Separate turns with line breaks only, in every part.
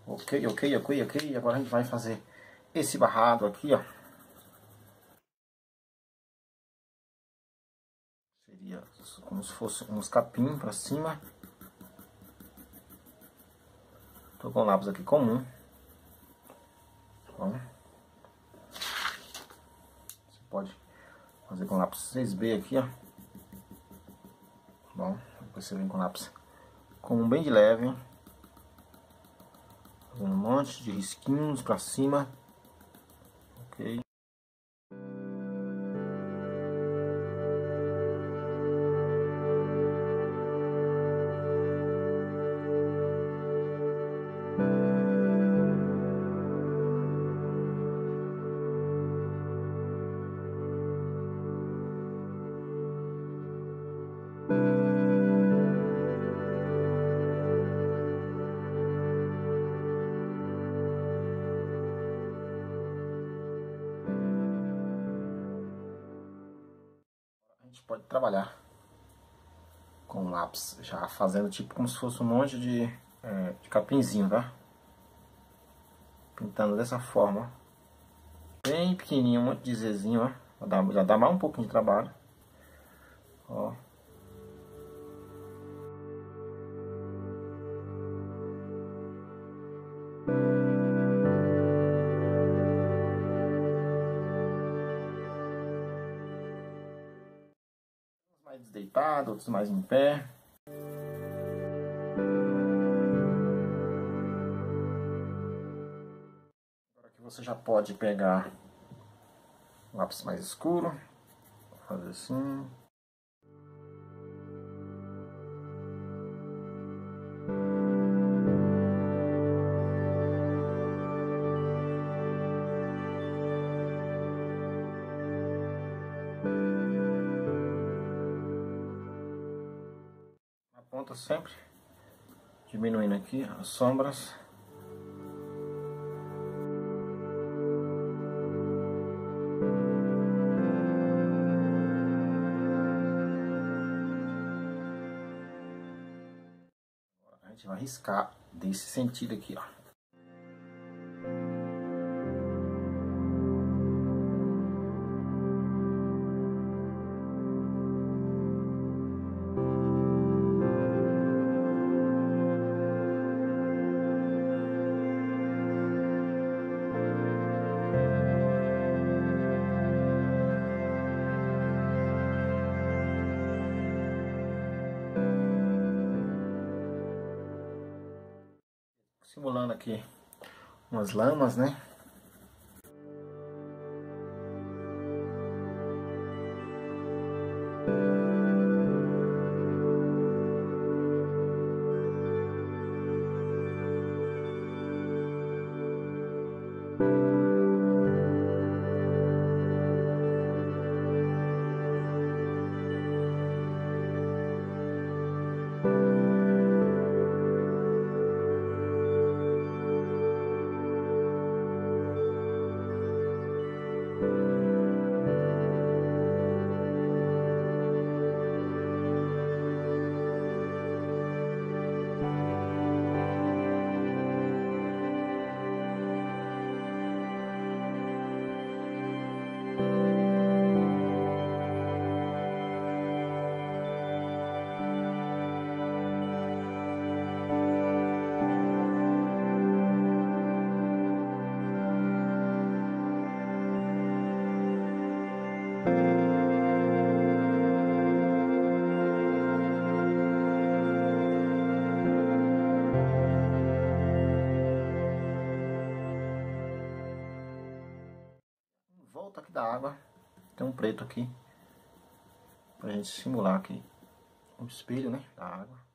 Ok, ok, ok, ok. Agora a gente vai fazer esse barrado aqui, ó. Seria como se fosse uns capim pra cima. Tô com o lápis aqui comum. Bom, você pode fazer com lápis 6B aqui, ó. Bom, depois você vem com lápis comum bem de leve. Fazendo um monte de risquinhos pra cima. Ok. A gente pode trabalhar com lápis, já fazendo tipo como se fosse um monte de capinzinho, tá? Pintando dessa forma, bem pequenininho, um monte de Zzinho, ó. Já dá mais um pouquinho de trabalho, ó. Uns mais desdeitados, outros mais em pé. Agora que você já pode pegar um lápis mais escuro, vou fazer assim. Na ponta sempre, diminuindo aqui as sombras. A gente vai riscar desse sentido aqui, ó. Simulando aqui umas lamas, né? Volta aqui da água, tem um preto aqui pra gente simular aqui o espelho, né, da água.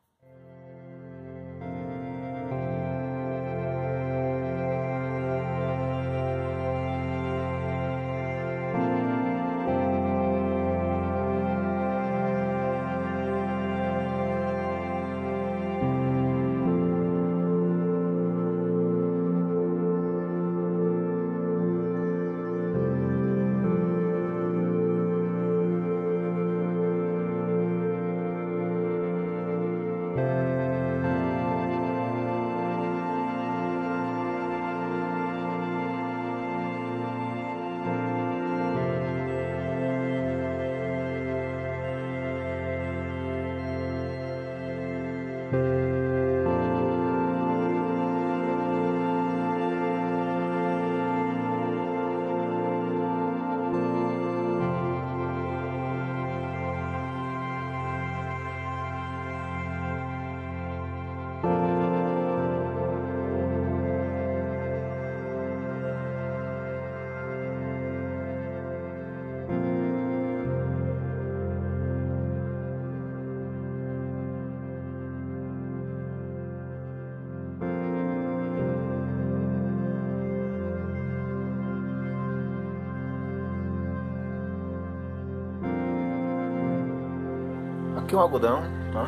aqui um algodão, tá?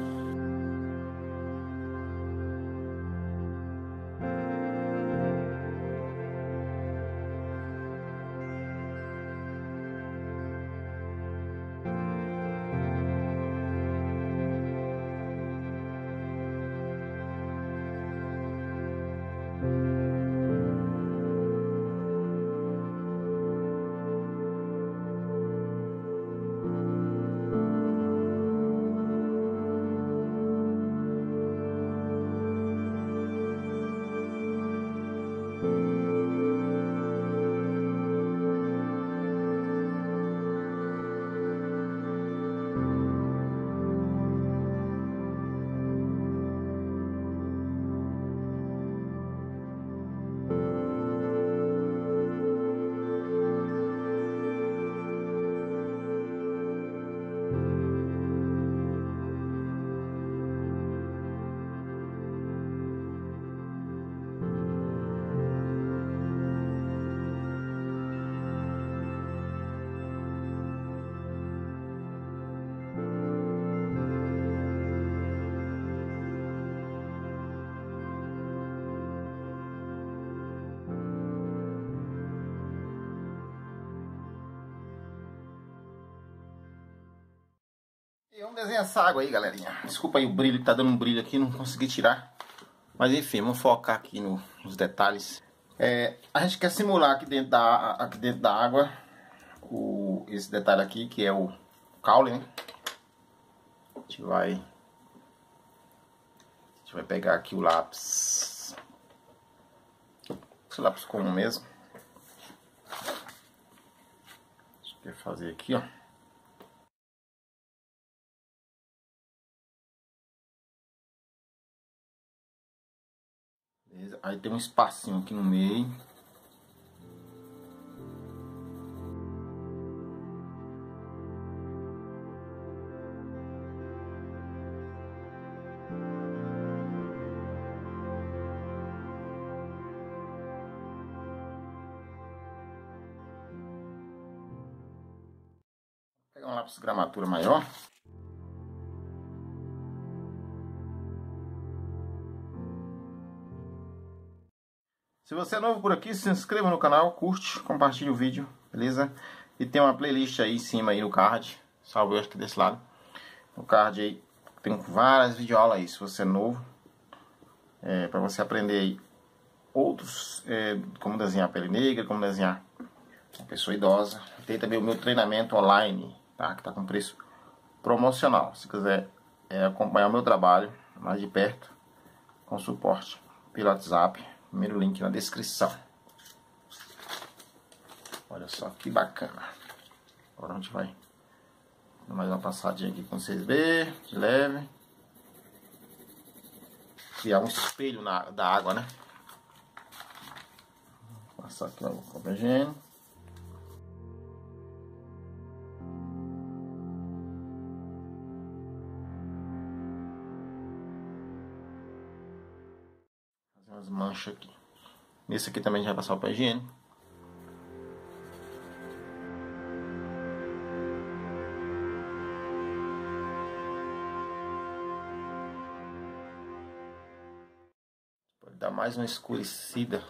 E vamos desenhar essa água aí, galerinha. Desculpa aí o brilho, que tá dando um brilho aqui, não consegui tirar. Mas enfim, vamos focar aqui nos detalhes. A gente quer simular aqui dentro da água esse detalhe aqui, que é o caule, né? A gente vai pegar aqui o lápis. Esse lápis comum mesmo. A gente quer fazer aqui, ó. Beleza? Aí tem um espacinho aqui no meio. Vou pegar um lápis de gramatura maior. Se você é novo por aqui, se inscreva no canal, curte, compartilhe o vídeo, beleza? E tem uma playlist aí em cima aí no card, salve eu acho que desse lado. No card aí tem várias videoaulas aí, se você é novo, para você aprender aí outros, como desenhar pele negra, como desenhar uma pessoa idosa. Tem também o meu treinamento online, tá? Que tá com preço promocional. Se quiser acompanhar o meu trabalho mais de perto, com suporte pelo WhatsApp. Primeiro link na descrição. Olha só que bacana. Agora a gente vai dar mais uma passadinha aqui com vocês verem, de leve. Criar um espelho da água, né? Vou passar aqui o papel higiênico. Fazer umas manchas aqui. Nesse aqui também já vai passar o papel higiênico. Pode dar mais uma escurecida.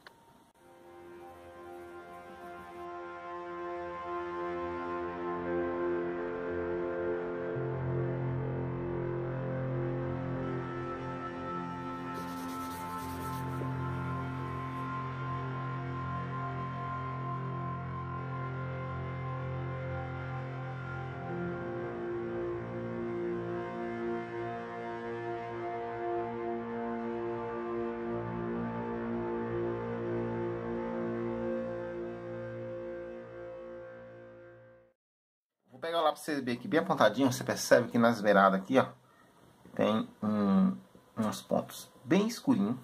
Vou pegar o lápis CB aqui bem apontadinho. Você percebe que nas beiradas aqui, ó, tem uns pontos bem escurinhos.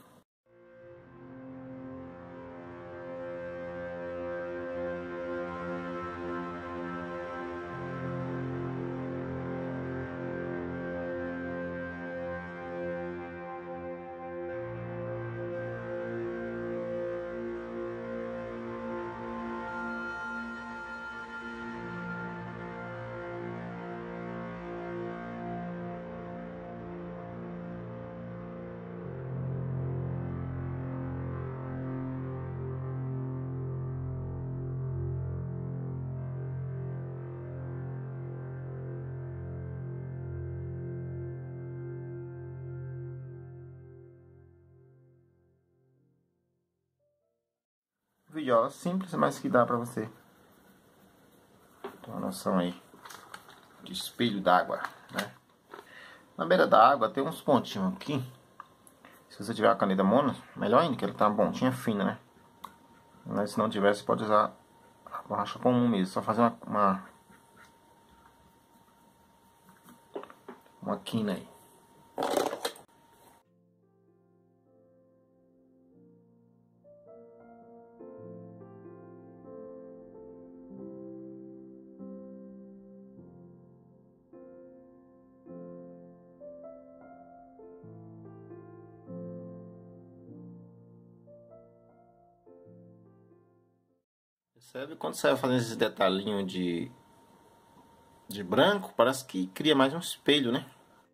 videoaula simples, mas que dá pra você ter uma noção aí de espelho d'água, né? Na beira da água tem uns pontinhos aqui. Se você tiver a caneta mono, melhor ainda, que ele tá uma pontinha fina, né? Mas se não tiver, você pode usar a borracha comum mesmo. Só fazer uma quina aí. Percebe? Quando você vai fazendo esses detalhinhos de branco, parece que cria mais um espelho, né?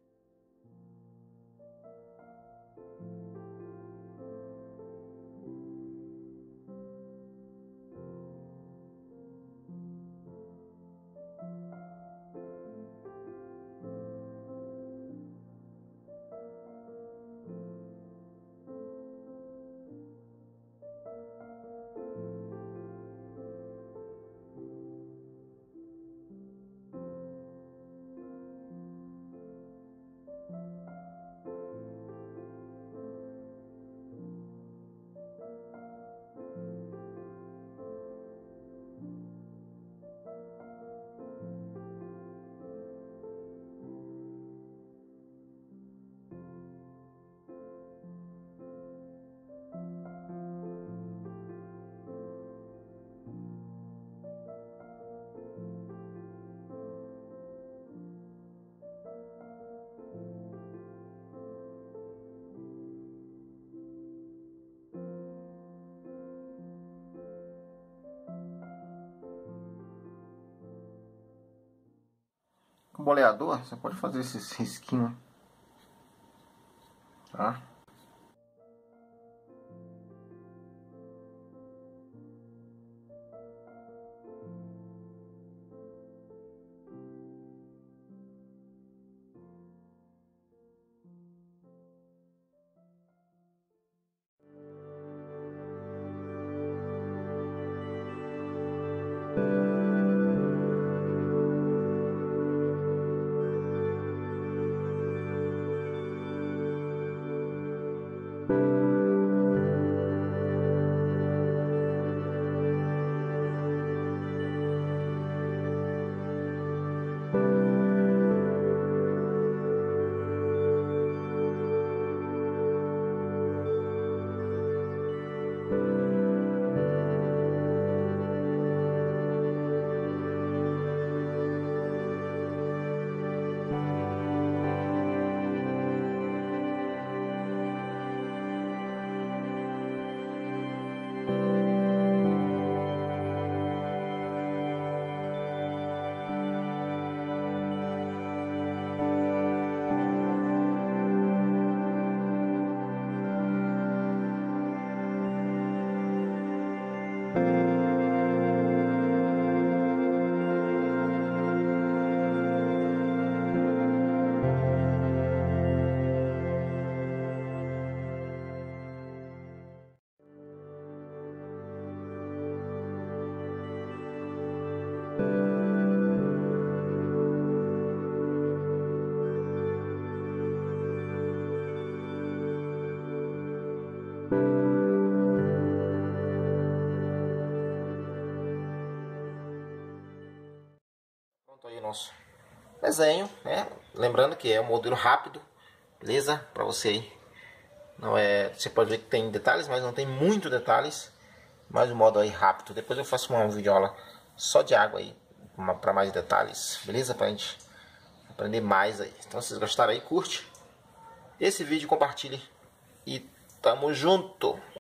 Com boleador, você pode fazer esses risquinhos, tá? Pronto aí o nosso desenho, né? Lembrando que é um modelo rápido, beleza? Pra você aí. Não é, você pode ver que tem detalhes, mas não tem muito detalhes. Mas o modo aí rápido. Depois eu faço uma videoaula só de água aí, para mais detalhes, beleza? Pra gente aprender mais aí. Então se vocês gostaram aí, curte esse vídeo, compartilhe e tamo junto!